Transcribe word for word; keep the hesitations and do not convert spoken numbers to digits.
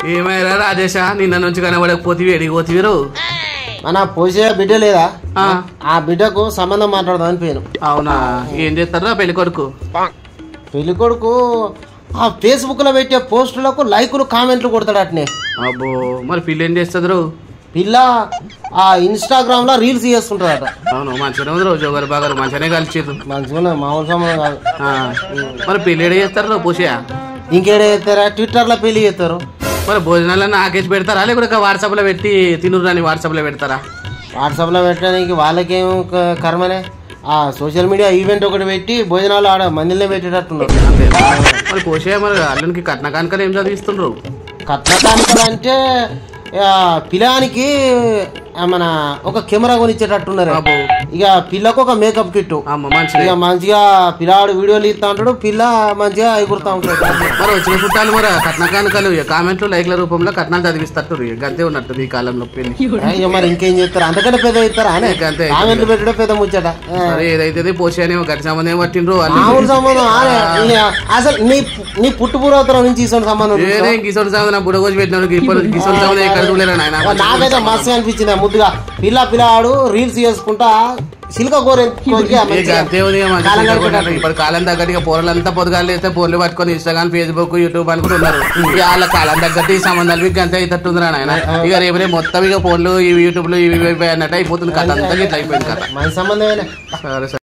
ఏమైనా రాజేశ నిన్న నుంచి కనబడకపోతే ఎడికి పోతివిరు మన పోసే బిడ్డ లేదా ఆ బిడ్డకు సంబంధం మాట్లాడదాం అని పోయాను. అవునా ఏం చేస్తారా పెళ్లి కొడుకు? పెళ్లి కొడుకు ఆ ఫేస్బుక్ లో పెట్టే పోస్టులకు లైకులు కామెంట్లు కొడతాడు అట్నే. అబ్బో మరి పిల్ల ఏం చేస్తారు? పిల్ల ఆ ఇన్స్టాగ్రామ్ లో రీల్స్ చేసుకుంటారట. అవును మంచిగానే ఉంది రోజు ఒకరు బాగా మంచిగానే కలిసిరు. మంచిగా మామూలు సంబంధం కాదు. మరి పెళ్లి ఏడ చేస్తారు పోసా? ఇంకేడ చేస్తారా? ట్విట్టర్ లో పెళ్లి చేస్తారు. మరి భోజనాలన్నా ఆకేసి పెడతారా లేకపోతే వాట్సాప్ లో పెట్టి తినురని వాట్సాప్ లో పెడతారా? వాట్సాప్ లో పెట్టడానికి వాళ్ళకేం కర్మనే. ఆ సోషల్ మీడియా ఈవెంట్ ఒకటి పెట్టి భోజనాలు ఆడ మందిలో పెట్టేటట్టున్నారు. మరి పోసే మరి అల్లునికి కట్న కానుకలు ఏం చదివిస్తుండ్రు? కట్న కానుకలు అంటే పిల్లానికి మన ఒక కెమెరా కొనిచ్చేటట్టున్నారు. ఇక పిల్లకు ఒక మేకప్ కిట్. ఇక మంచిగా పిల్లాడు వీడియోలు ఇస్తా ఉంటాడు, పిల్ల మంచిగా ఎగురుతా ఉంటాడు. మరి వచ్చిన చుట్టాలు మరి కట్న కానుకలు కామెంట్లు లైక్ల రూపంలో కట్నాలు చదివిస్తట్టు గంతే ఉన్నట్టు ఈ కాలంలో పెళ్లి. ఇక మరి ఇంకేం చేస్తారు? అంతకంటే పెద్ద ఇస్తారా? అంతే కామెంట్లు పెట్టడం పెద్ద ముచ్చట. ఏదైతే పోసే అని గట్టి సంబంధం పట్టిండ్రు మామూలు సంబంధం. అసలు నీ నీ పుట్టు పూర్వతరం నుంచి ఇసొంటి సంబంధం గిసోటి సంబంధం బుడగోసి పెట్టినాడు. గిసోటి సంబంధం ఎక్కడ చూడలేరు నాయన. నాకైతే మస్తు అనిపించింది ముద్దుగా పిల్ల పిల్లాడు రీల్స్ చేసుకుంటా సిల్క కోరే. ఇప్పుడు కాలం తగ్గట్టు పోరలంతా పొరగాలు వేస్తే పోర్లు పట్టుకొని ఇన్స్టాగ్రామ్ ఫేస్బుక్ యూట్యూబ్ అనుకుంటున్నారు. వాళ్ళ కాలం తగ్గట్టు ఈ సంబంధాలు మీకు అంతే అవుతుందిరా నాయన. ఇక రేపు రేపు మొత్తం ఇక ఫోన్లు యూట్యూబ్ లో ఇవి అన్నట్టు అయిపోతుంది కథ అంతా ఇట్లా అయిపోయింది కదా. మంచి సంబంధం.